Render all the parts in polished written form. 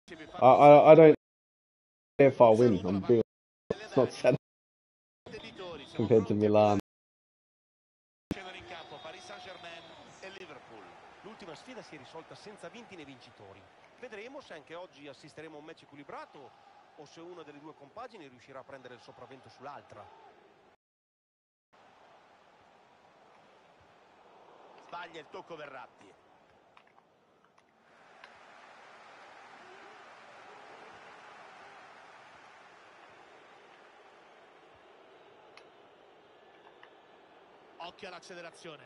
I don't care if I win. I'm being it's not sad compared to Milan. In campo Paris Saint-Germain e Liverpool. L'ultima sfida si è risolta senza vinti né vincitori. Vedremo se anche oggi assisteremo a un match equilibrato o se una delle due compagini riuscirà a prendere il sopravvento sull'altra. Sbaglia il tocco Verratti. Occhio all'accelerazione.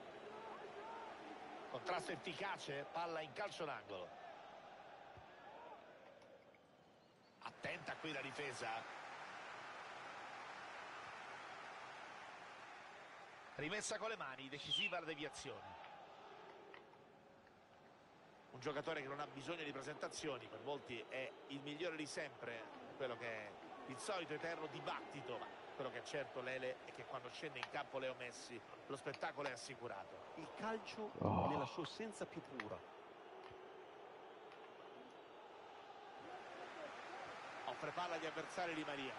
Contrasto efficace, palla in calcio d'angolo. Attenta qui la difesa. Rimessa con le mani, decisiva la deviazione. Un giocatore che non ha bisogno di presentazioni, per molti è il migliore di sempre, quello che è il solito eterno dibattito. Quello che è certo, Lele, è che quando scende in campo Leo Messi lo spettacolo è assicurato. Il calcio è nella sua essenza più pura. Offre palla agli avversari di Maria.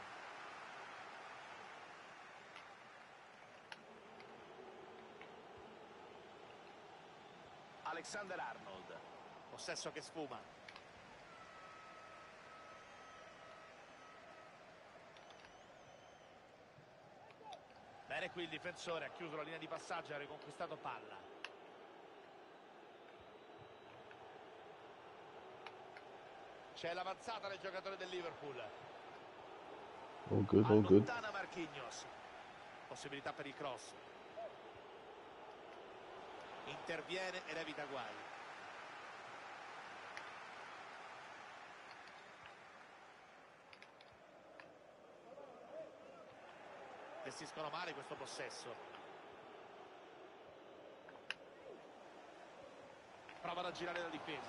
Alexander Arnold. Possesso che sfuma. Bene qui il difensore, ha chiuso la linea di passaggio e ha riconquistato palla. C'è l'avanzata del giocatore del Liverpool. All good, all good. Allontana Marquinhos. Possibilità per il cross. Interviene ed evita guai. Gestiscono male questo possesso. Provano a girare la difesa.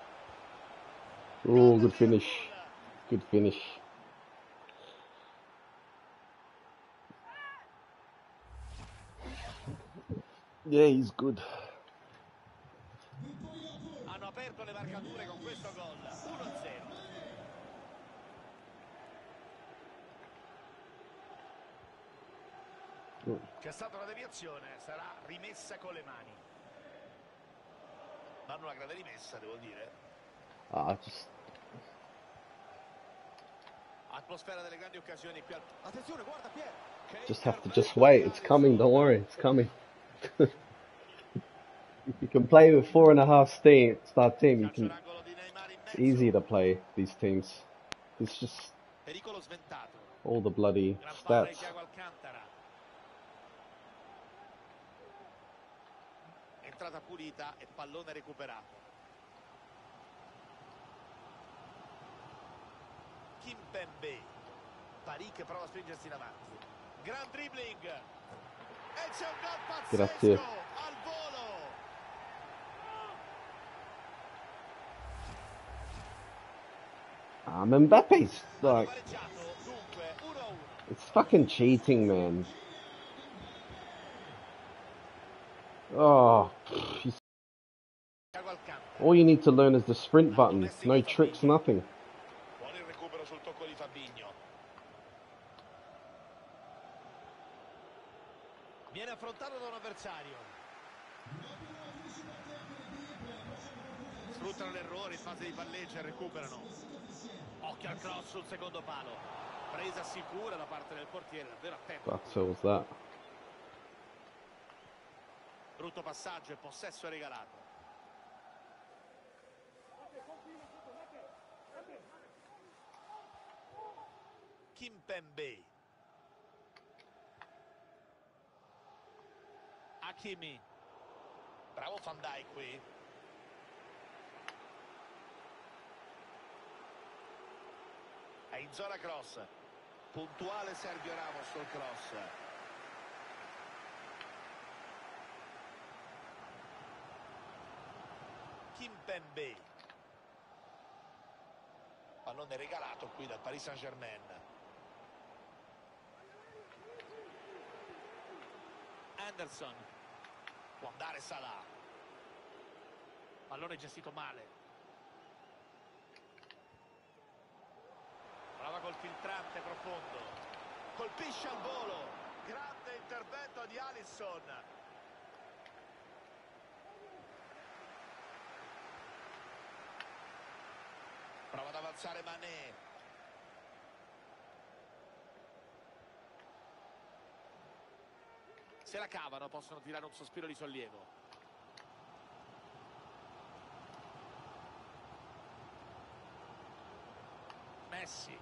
Oh, good finish. Good finish. Yeah, he's good. Hanno aperto le marcature con questo gol. 1-0. C'è stata una deviazione, sarà rimessa con le mani. Fanno una grande rimessa, devo dire. Atmosfera delle grandi occasioni qui. Attenzione, guarda Pier. Just have to just wait. It's coming. Don't worry. It's coming. If you can play with 4.5 star team, you can. It's easy to play these teams. It's just all the bloody stats. Entrata pulita e pallone recuperato. Kimpembe. Parì che prova a spingersi in avanti. Gran dribbling. E c'è un gol pazzesco. Grazie. Al volo. Mbappe's like, it's fucking cheating, man. Oh, all you need to learn is the sprint button. No tricks, nothing. Buon il recupero sul tocco di Fabinho. Viene affrontato da un avversario. Sfruttano l'errore in fase di palleggio e recuperano. Occhio al cross sul secondo palo. Presa sicura da parte del portiere, davvero attento. What the was that? Brutto passaggio e possesso regalato. Kimpembe. Hakimi. Bravo Van Dijk qui. È in zona cross. Puntuale Sergio Ramos sul cross. Kimpembe. Pallone regalato qui dal Paris Saint-Germain. Anderson. Può andare Salah. Pallone gestito male. filtrante profondo, colpisce al volo, grande intervento di Alisson. Prova ad avanzare Mané. Se la cavano, possono tirare un sospiro di sollievo. Messi.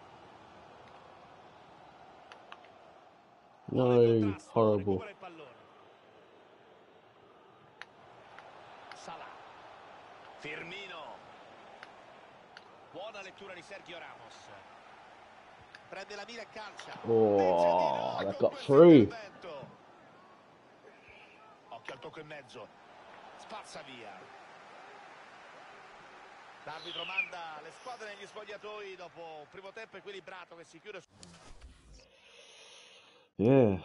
No, horrible. Recupera il pallone. Salah. Firmino. Buona lettura di Sergio Ramos. Prende la mira e calcia. Oh, that got through. Occhio al tocco in mezzo. Spazza via. L'arbitro manda le squadre negli spogliatoi dopo un primo tempo equilibrato che si chiude. Yeah.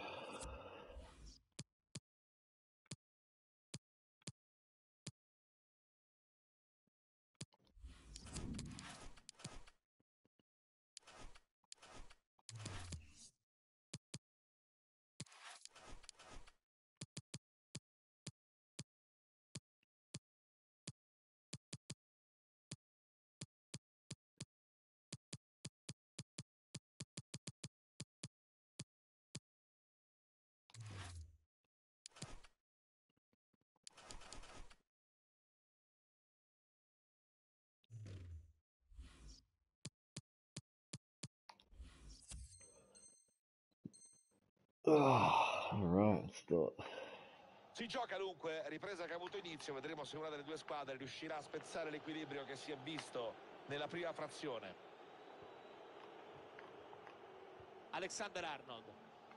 All right, let's do it. Si gioca dunque, ripresa che ha avuto inizio, vedremo se una delle due squadre riuscirà a spezzare l'equilibrio che si è visto nella prima frazione. Alexander-Arnold.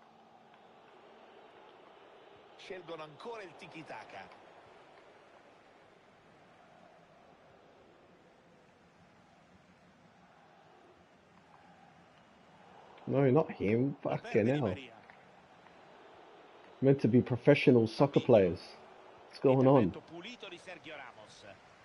Scelgono ancora il tiki-taka. No, not him. Fucking hell. Meant to be professional soccer players. What's going on? Pulito di Sergio Ramos.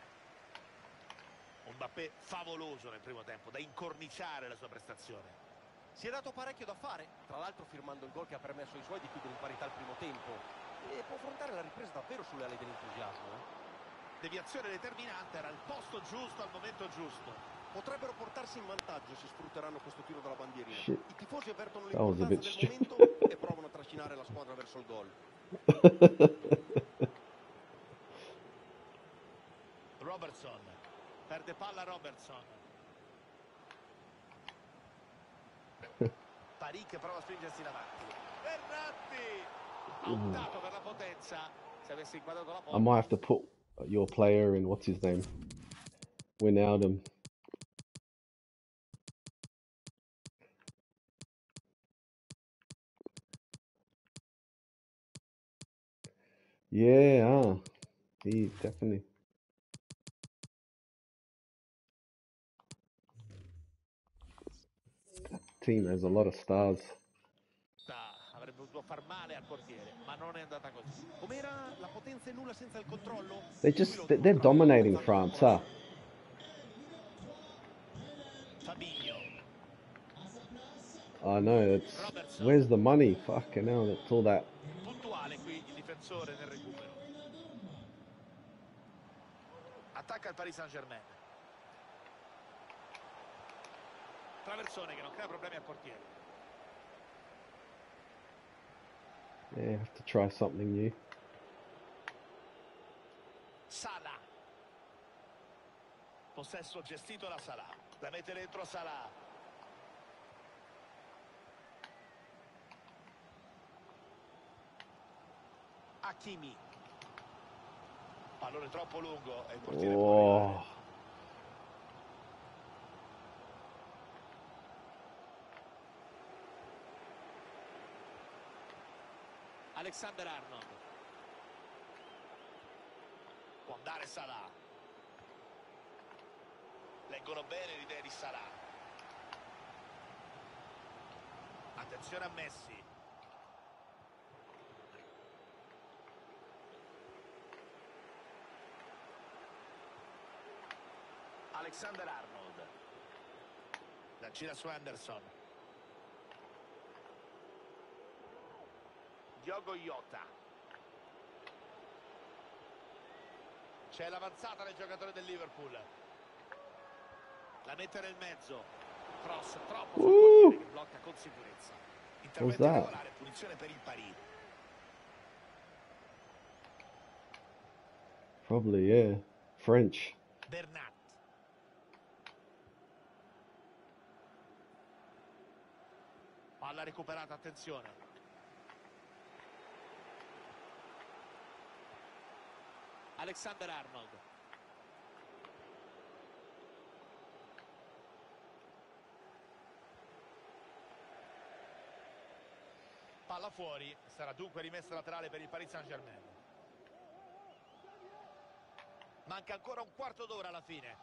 Un Mbappé favoloso nel primo tempo, da incorniciare la sua prestazione. Si è dato parecchio da fare, tra l'altro firmando il gol che ha permesso ai suoi di chiudere in parità al primo tempo. E può affrontare la ripresa davvero sulle ali dell'entusiasmo. Deviazione determinante, era al posto giusto al momento giusto. Potrebbero portarsi in vantaggio se sfrutteranno questo tiro dalla bandierina. Shit. I tifosi avvertono That was a l'importanza bit del momento e provano a trascinare la squadra verso il gol. Robertson. Perde palla Robertson. Parì che prova a spingersi in avanti. Verratti! Ha optato per la potenza. Se avesse inquadrato la porta. I might have to put your player in, what's his name? Wijnaldum. Yeah, he definitely. That team has a lot of stars. Avrebbe potuto far male al portiere, ma non è andata così. Com'era la potenza e nulla senza il controllo? They're dominating France, huh? Fabinho. I know, where's the money? Fucking hell, that's all that. Puntuale qui il difensore nel recupero. Attacca il Paris Saint-Germain. Traversone che non crea problemi al portiere. Yeah, have to try something new. Salah. Possesso gestito da Salah. La mette dentro Salah. Hakimi. Pallone troppo lungo e il portiere può arrivare. Alexander-Arnold. Può andare Salah. Leggono bene l'idea di Salah. Attenzione a Messi. Alexander-Arnold. La gira su Anderson. Diogo Jota. C'è l'avanzata del giocatore del Liverpool. La mette nel mezzo. Cross troppo sul portiere che blocca con sicurezza. Intervento regolare, punizione per il pari. Probably, yeah. French. Bernat. Palla recuperata, attenzione. Alexander Arnold. Palla fuori, sarà dunque rimessa laterale per il Paris Saint-Germain. Manca ancora un quarto d'ora alla fine.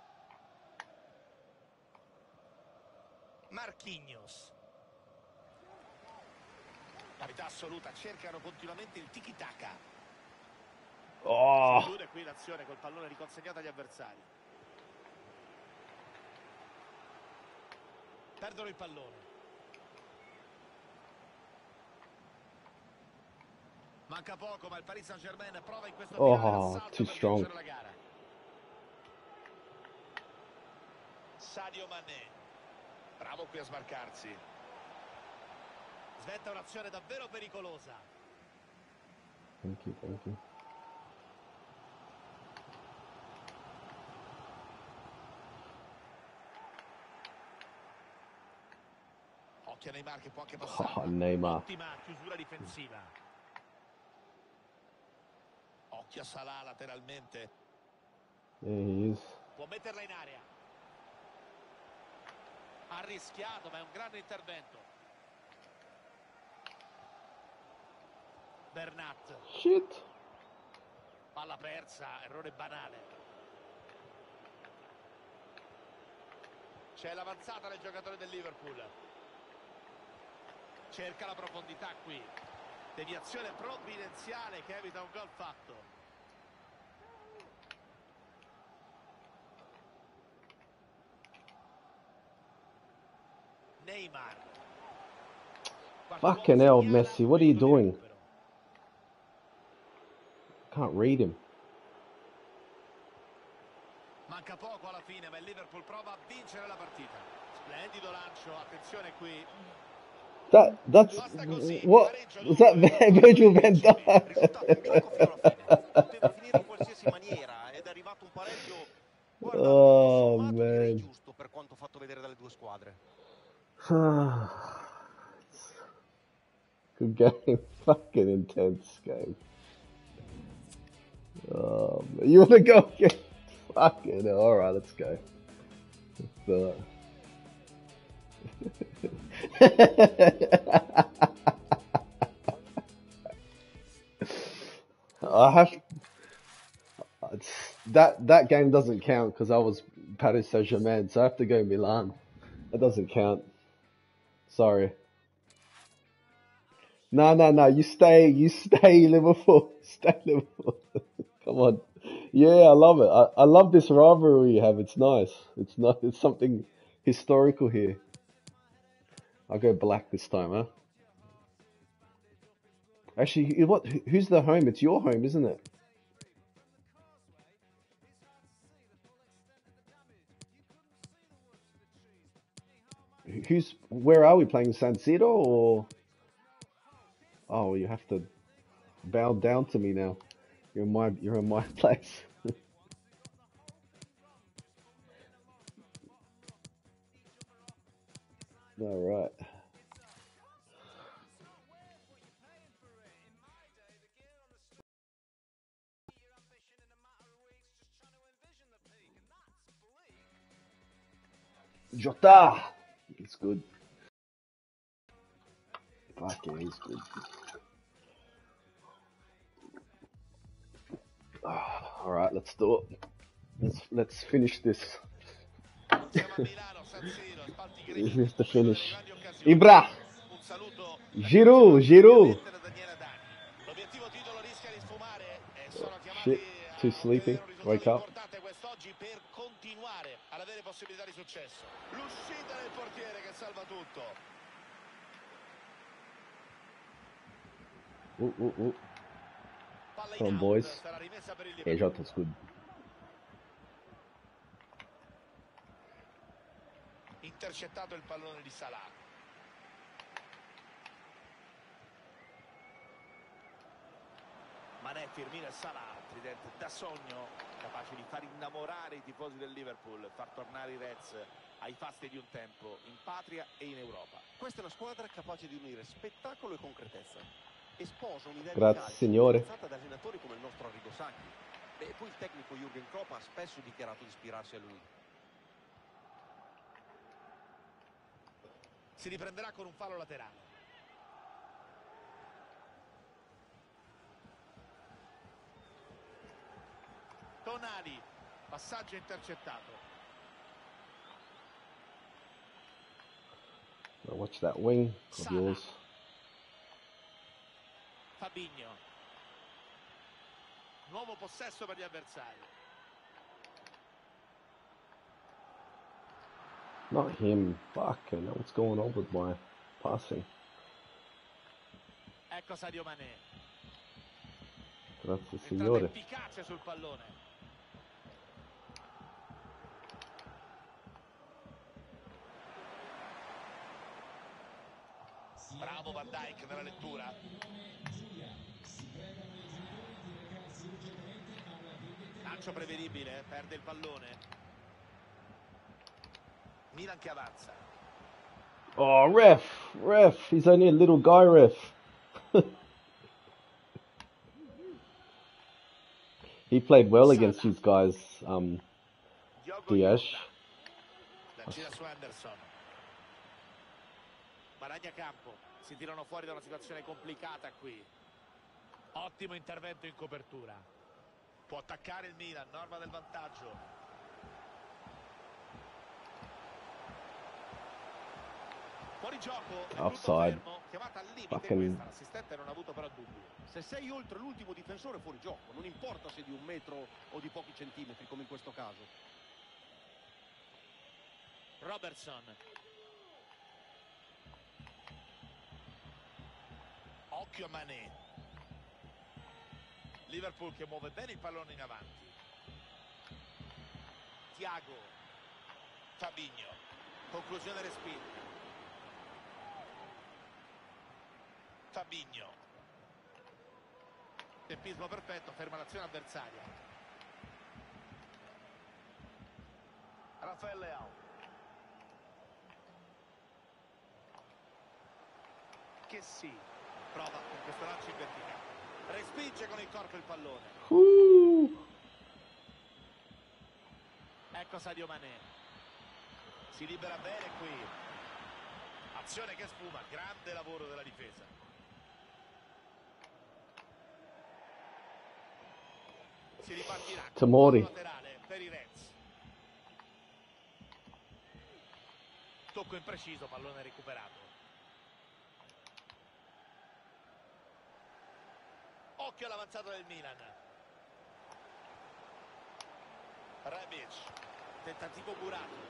Marquinhos. Parità assoluta, cercano continuamente il tiki-taka. Oh. Si chiude qui l'azione col pallone riconsegnato agli avversari. Perdono il pallone. Manca poco, ma il Paris Saint-Germain prova in questo finale l'assalto per vincere la gara. Sadio Mané. Bravo qui a smarcarsi. Sventa un'azione davvero pericolosa. Thank you, thank you. Occhio a Neymar che può anche passare. Neymar. Ottima chiusura difensiva. Occhio a Salah lateralmente. Yeah, he is. Può metterla in area. Ha rischiato, ma è un grande intervento. Bernat. Shit. Palla persa, errore banale. C'è l'avanzata del giocatore del Liverpool. Cerca la profondità qui. Deviazione provvidenziale che evita un gol fatto. Neymar. Fucking hell, Messi, what are you doing? Can't read him. Manca poco alla fine, ma il Liverpool prova a vincere la partita. Splendido lancio, attenzione qui. That's what was that? Virgil van Dijk. Risultato in bianco fino alla fine. Poteva finire in qualsiasi maniera ed è arrivato un pareggio. Guarda, tutto sommato direi giusto per quanto fatto vedere dalle due squadre. Good game, fucking intense game. You wanna go again? Fucking hell. All right, let's go. I have that game doesn't count because I was Paris Saint-Germain, so I have to go Milan. That doesn't count. Sorry. No. You stay Liverpool. Stay Liverpool. Come on. Yeah, I love it. I love this rivalry you have. It's nice. It's something historical here. I'll go black this time, huh? Actually, who's the home? It's your home, isn't it? Where are we playing? San Siro or? Oh, you have to bow down to me now. You're in my place. All right. Jota! It's good. Fucking, he's good. All right, let's do it. Let's finish this. We have to finish. Ibra! Giroud! Shit, too sleepy. Wake up. Per continuare ad avere possibilità di successo. L'uscita del portiere che salva tutto. Palla in Come on, out, boys. sarà rimessa per il Yeah, Liverpool. shot was good. Intercettato il pallone di Salah. Mané, Firmino e Salah, tridente da sogno, capace di far innamorare i tifosi del Liverpool, far tornare i Reds ai fasti di un tempo, in patria e in Europa. Questa è una squadra capace di unire spettacolo e concretezza e sposa un'idea di Grazie, calcio signore. influenzata da allenatori come il nostro Arrigo Sacchi. E poi il tecnico Jürgen Klopp ha spesso dichiarato di ispirarsi a lui. Si riprenderà con un fallo laterale. Tonali, passaggio intercettato. Now watch that wing of Salah. yours. Fabinho. Nuovo possesso per gli avversari. Not him. Fucking hell, what's going on with my passing? Ecco Sadio Mané. Grazie, Entrata signore. efficace sul pallone. Bravo Van Dijk nella lettura. Lancio prevedibile, perde il pallone. Milan che avanza. Oh, ref, he's only a little guy, ref. He played well against these guys, Diogo Diaz. Jota. La gira su Anderson. Baragna campo. Si tirano fuori da una situazione complicata qui. Ottimo intervento in copertura. Può attaccare il Milan, norma del vantaggio. Fuori gioco, è brutto Offside. fermo, chiamata al limite Fucking- questa, l'assistente non ha avuto però dubbi. Se sei oltre l'ultimo difensore fuori gioco, non importa se di 1 metro o di pochi centimetri come in questo caso. Robertson. Occhio a Mané. Liverpool che muove bene il pallone in avanti. Thiago. Fabinho. Conclusione respinta. Fabinho. Tempismo perfetto, ferma l'azione avversaria. Rafael Leao. Che sì, prova con questo lancio in verticale. Respinge con il corpo il pallone. Ecco Sadio Mané. Si libera bene qui. Azione che sfuma, grande lavoro della difesa. Si ripartirà con Tomori. un laterale per i Reds. Tocco impreciso, pallone recuperato. Occhio all'avanzata del Milan. Rebic. Tentativo burato.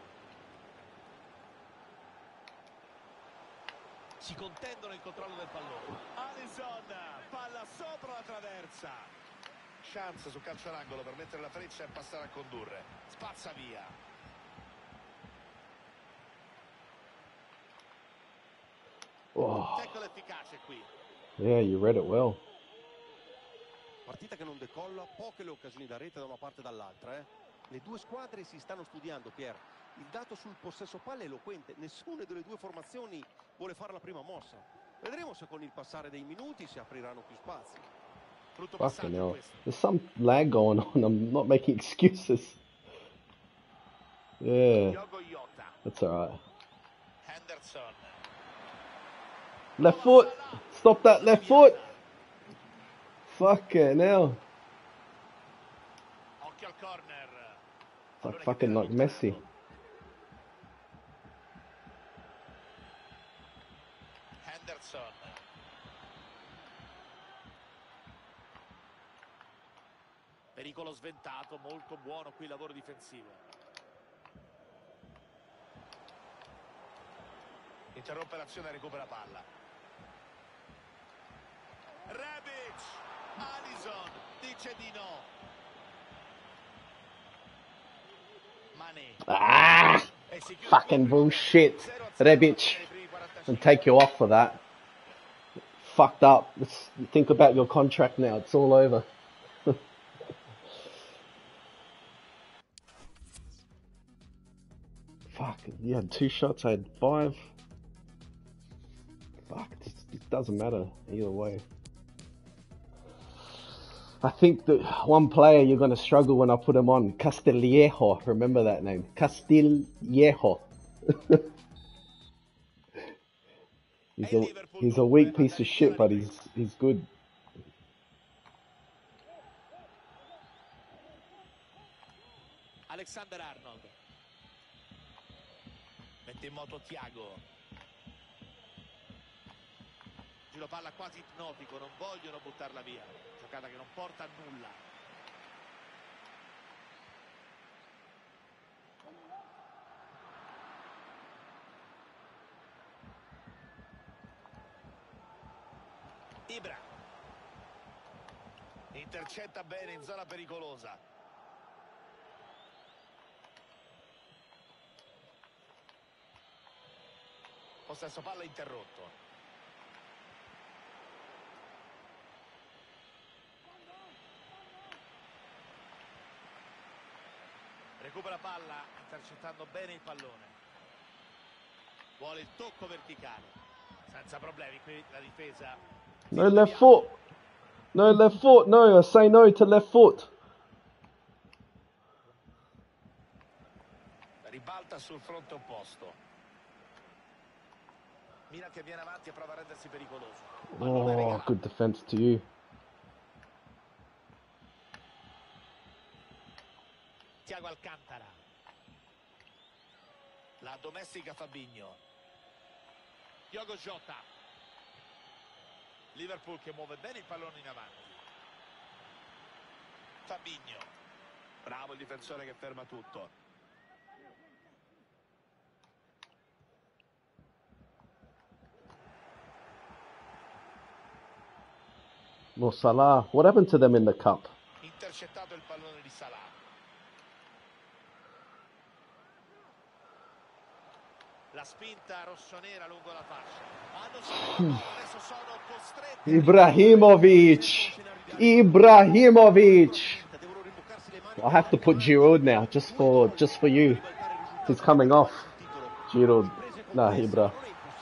Si contendono il controllo del pallone. Alisson, palla sopra la traversa. Chance sul calcio d'angolo per mettere la freccia e passare a condurre. Spazza via. Oh, Tackle efficace qui. yeah, you read it well. Partita che non decolla, poche le occasioni da rete da una parte e dall'altra. Le due squadre si stanno studiando, Pier. Il dato sul possesso palla è eloquente. Nessuna delle due formazioni vuole fare la prima mossa. Vedremo se con il passare dei minuti si apriranno più spazi. Brutto Fucking passaggio hell. questo. There's some lag going on. I'm not making excuses. Yeah, Diogo Jota. that's alright. Henderson. Left foot! Stop that left foot! Fucking hell. Occhio al corner. It's Pallone like che fucking viene like Messi. allontanato. Henderson. Pericolo sventato, molto buono qui il lavoro difensivo. Interrompe l'azione e recupera palla. Rebic, Alisson dice di no. Mane. Ah! E si chiude un po' il Fucking primo tempo. bullshit. 0-0 alla Rebic. fine dei primi And 45. take you off for that. Fucked up. Let's think about your contract now. It's all over. Fuck. You had 2 shots. I had 5. Fuck. It doesn't matter either way. I think that one player you're going to struggle when I put him on. Castillejo. Remember that name. Castillejo. E il Liverpool He's a dunque weak piece of organizza la shit, but ripresa. he's good. Alexander Arnold. Mette in moto Thiago. Giro palla quasi ipnotico, non vogliono buttarla via. Giocata che non porta a nulla. Ibra. Intercetta bene in zona pericolosa. Possesso palla interrotto. Recupera palla, intercettando bene il pallone. Vuole il tocco verticale. Senza problemi qui la difesa. No left foot. No left foot. No, I say no to left foot. Ribalta sul fronte opposto. Milan che viene avanti e prova a rendersi pericoloso. Pallone Oh, regalato. good defense to you. Thiago Alcantara. La domestica Fabinho. Diogo Jota. Liverpool che muove bene il pallone in avanti. Fabinho. Bravo il difensore che ferma tutto. Well, Salah. What happened to them in the cup? Intercettato il pallone di Salah. La spinta rossonera lungo la fascia. Hanno subito gol, adesso sono costretti. Ibrahimovic. Ibrahimovic. I have to put Giroud now, just for you. He's coming off. Giroud. Nah, Ibra.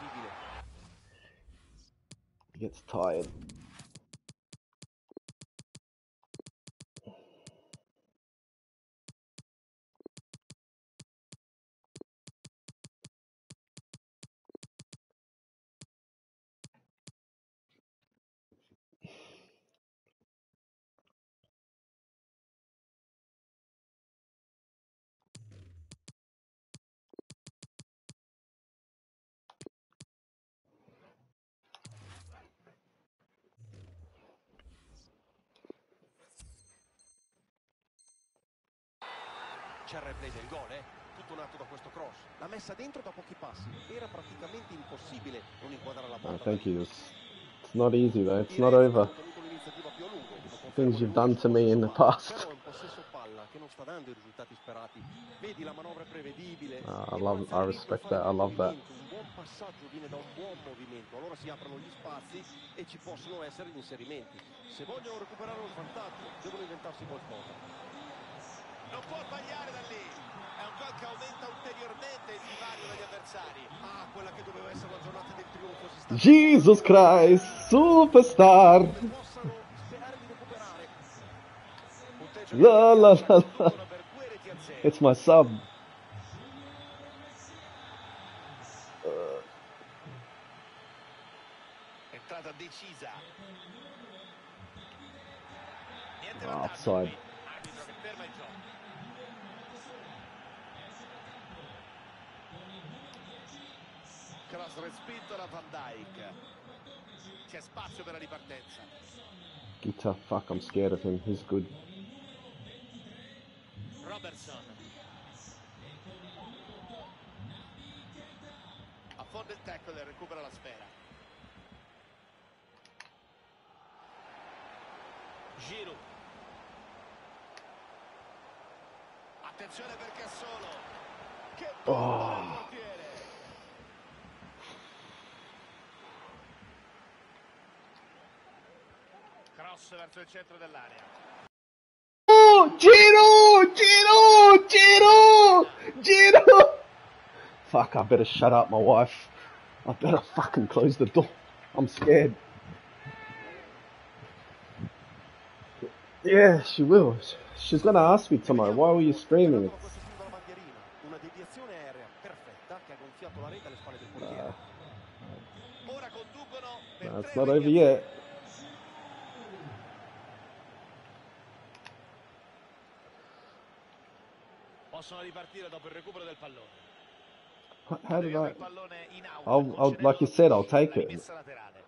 He gets tired. C'è il replay del gol, tutto nato da questo cross. L'ha messa dentro da pochi passi. Era praticamente impossibile non inquadrare la porta. Thank you. It's not easy though. It's not over. Things you've done to me in the past. Però è un possesso palla che non sta dando i risultati sperati. Vedi, la manovra è prevedibile. I respect that. I love that. Un buon passaggio viene da un buon movimento. Allora si aprono gli spazi e ci possono essere gli inserimenti. Se vogliono recuperare un vantaggio, devono inventarsi qualcosa. Non può sbagliare da lì. È un gol che aumenta ulteriormente il divario degli avversari. Ah, quella che doveva essere la giornata del trionfo si sta... Jesus Christ, superstar. Possano sperare di recuperare. La la la la. It's my sub. Entrata decisa. Niente Offside. arbitro che ferma il gioco. Cross respinto da Van Dijk. C'è spazio per la ripartenza. Gita, fuck, I'm scared of him. He's good. Robertson. Affonda il tackle e recupera la sfera. Giroud. Attenzione perché è solo. Che bomba del portiere. Cross verso il centro dell'area. Giro! Fuck, I better shut up, my wife. I better fucking close the door. I'm scared. Yeah, she will. She's gonna ask me tomorrow, why were you screaming? Una deviazione aerea perfetta che ha gonfiato la rete alle spalle del portiere. Ora conducono per No, it's 3 not over mediazioni. yet. Possono ripartire dopo il recupero del pallone. How did I? Il pallone in out, I'll like you said, I'll take la it. rimessa laterale.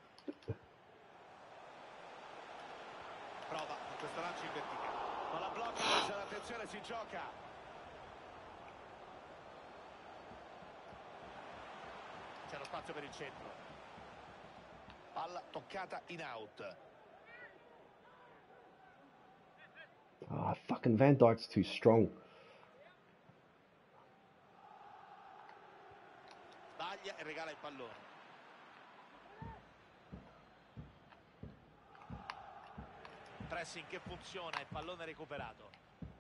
Prova questo lancio in verticale. Ma la blocca, c'è l'attenzione, si gioca. C'è lo spazio per il centro. Palla toccata in out. Ah, fucking Van Dijk's too strong. Sbaglia e regala il pallone. Pressing che funziona, il pallone recuperato.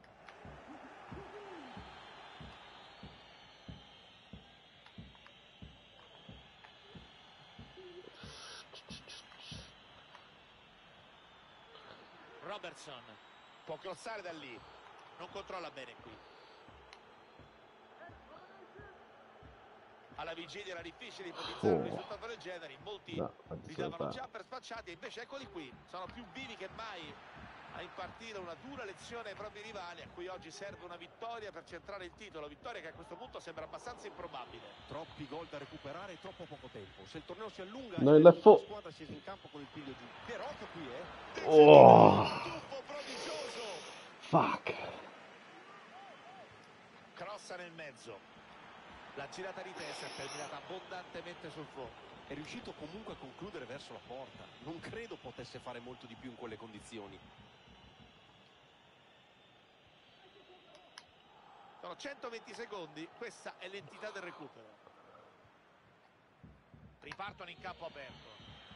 Robertson può crossare da lì, non controlla bene qui. Alla vigilia era difficile ipotizzare un risultato del genere, in molti li davano già per spacciati e invece eccoli qui, sono più vivi che mai a impartire una dura lezione ai propri rivali, a cui oggi serve una vittoria per centrare il titolo, vittoria che a questo punto sembra abbastanza improbabile. Troppi gol da recuperare e troppo poco tempo. Se il torneo si allunga, No, la squadra scesa in campo con il piglio giù. Però che qui è tuffo prodigioso. Fuck. Crossa nel mezzo. La girata di testa è terminata abbondantemente sul fondo. È riuscito comunque a concludere verso la porta. Non credo potesse fare molto di più in quelle condizioni. Sono 120 secondi, questa è l'entità del recupero. Ripartono in campo aperto.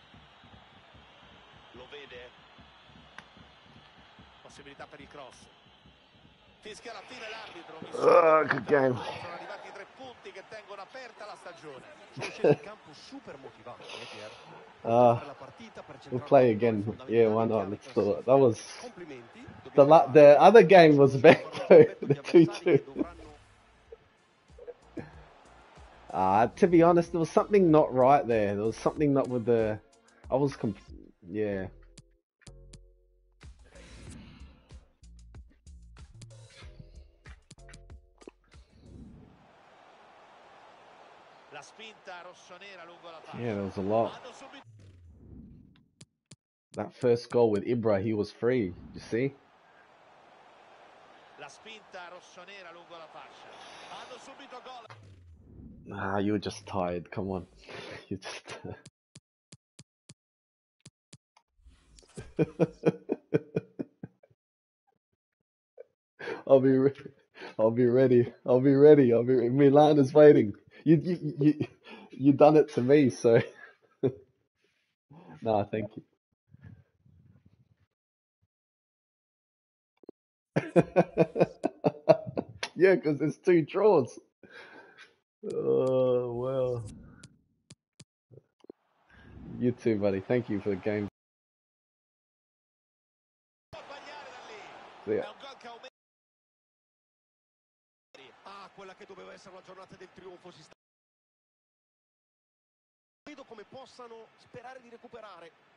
Lo vede. Possibilità per il cross. Fischia alla fine l'arbitro. Good game. Sono arrivati 3 punti che tengono aperta la stagione. Sono scesi in campo super motivati, Pier. We'll play again. Yeah, why not? Let's do it. That was the other game was better. The 2-2. To be honest, there was something not right there. There was something not with the. Yeah. La spinta rossonera lungo la fascia. Yeah, there was a lot. That first goal with Ibra, he was free. You see? La spinta rossonera lungo la fascia. Hanno subito gol. Nah, you were just tired. Come on. You just. I'll be ready. Milan is waiting. You done it to me, so. Nah, thank you. Yeah, because it's 2 draws. Oh, well. You too, buddy. Thank you for the game. See ya. Quella che doveva essere la giornata del trionfo si sta. Vedo come possano sperare di recuperare.